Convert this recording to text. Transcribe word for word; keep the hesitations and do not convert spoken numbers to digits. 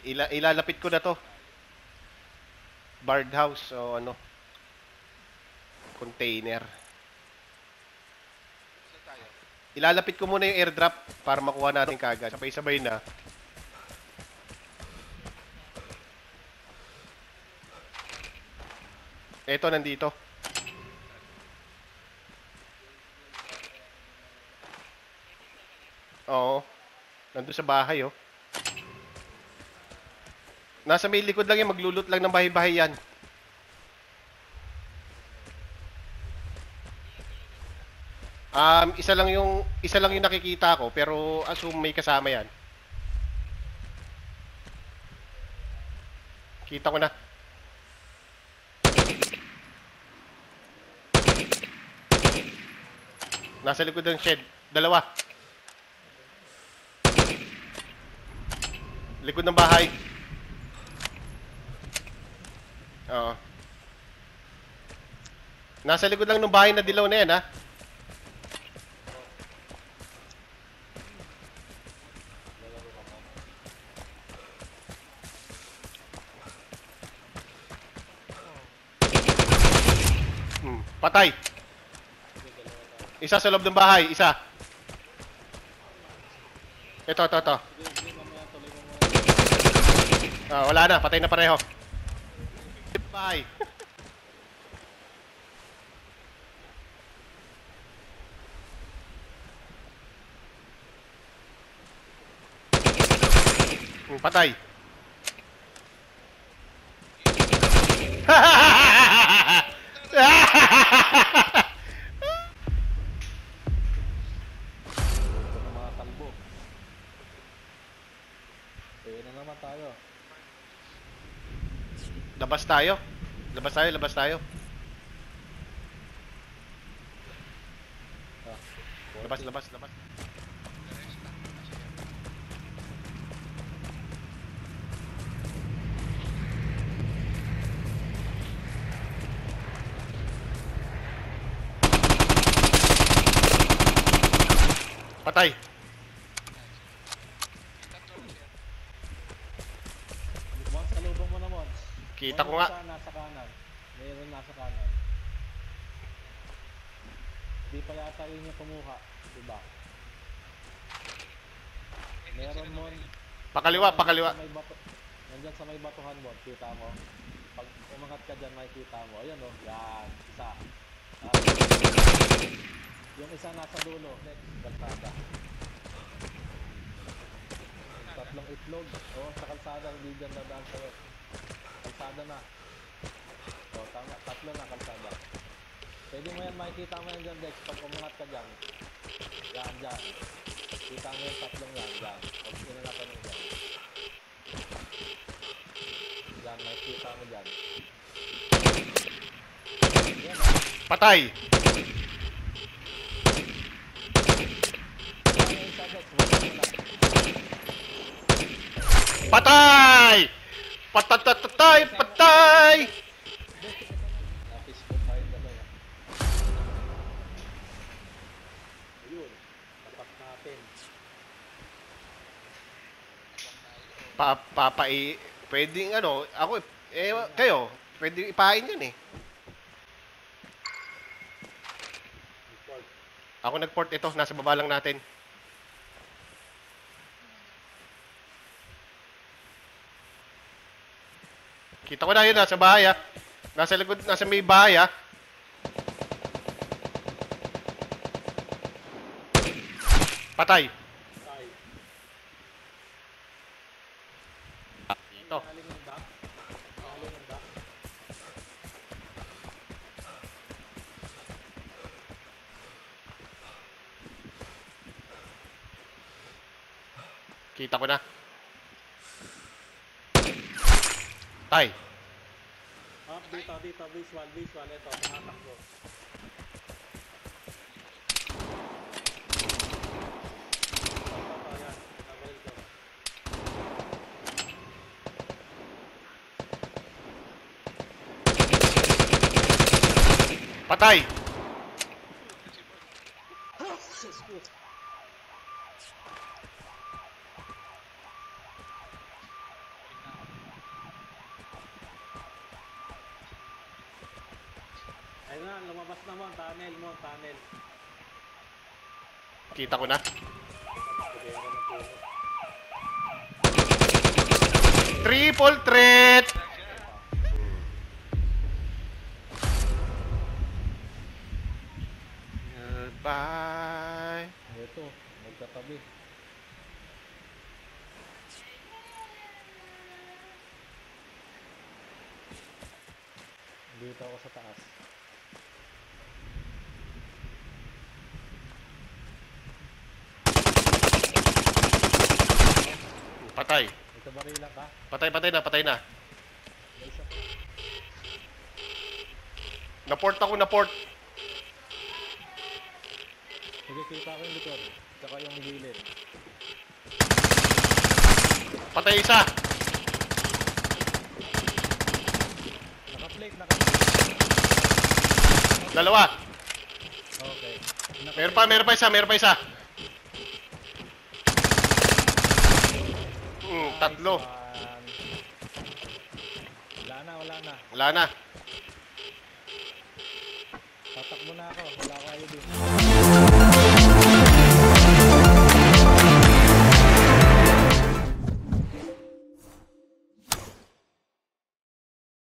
ila ilalapit ko na to. Barred house o ano. Container. Ilalapit ko muna yung airdrop para makuha natin kagad. Sabay-sabay na. Eto, nandito. Oo. Nandun sa bahay, oh. Nasa may likod lang yan. Maglulot lang ng bahay-bahay yan. Um, isa lang yung isa lang yung nakikita ko, pero assume may kasama yan. Kita ko na. Nasa likod ng shed. Dalawa. Likod ng bahay. Oo. Nasa likod lang ng bahay na dilaw na yan, ha? Hmm, patay. Isa sa loob ng bahay, isa. Ito, ito, ito. Ah, wala na, patay na pareho. Bahay. Hmm, patay. Tayo. Labas tayo. Labas tayo, labas tayo. Ah, labas, labas, labas. Patay. Kita ko nga. Nasa kanan. Mayroon nasa kanan. Di pa yata yun yung kumuha. Diba? Meron mo. Pakaliwa, pakaliwa. Nandyan sa may batuhan mo. Kita mo. Pag umangat ka dyan, makikita mo. Ayan o. Yan. Isa. Uh, yung isa nasa dulo. Next. Kalsada. Tatlong itlog. O, sa kalsada. Hindi dyan dadaan sa'yo. Kalsada na. O, tama. Tatlo na kalsada. Pwede mo yan, makikita mo yan dyan, Dex. Pag umangat ka dyan. Yan, dyan. Kita mo yung tatlong yan, dyan. Pag inangatan mo dyan. Dyan, makikita mo dyan. Yan, ha? Patay! Yan yung isa, Dex. Patay! Patatatay! Patay! Napis ko tayo dalawa. Ayun. Tapat natin. Pa papai pwedeng ano, ako eh kayo, pwedeng ipain yan eh. Ako nag-port ito, nasa baba lang natin. Kita ko na yun, nasa bahay ah. Nasa likod, nasa may bahay ah. Patay. Ito. Kita ko na. Tay. Ah, dito, dito, visual, visual, ito, tumatakbo. Ayan, nabaril ko. Patay. yan, lumabas na mo, tunnel mo, tunnel. Kita ko na. Sige, yan ang puno. Triple threat! Goodbye. Ito, magkatabi. Dito ako sa taas. Patay. Ito barila ka? Patay, patay na, patay na. May isa. Naport ako, naport. Sige, kita ko yung likod. Tsaka yung gilid. Patay isa. Naka-plate, naka-plate. Dalawa. Okay. Naka- Meron pa, meron pa isa, meron pa isa. Hmm, tatlo. Nice one. Wala na, wala na. Wala na. Tatakbo na ako. Wala ko ayun din.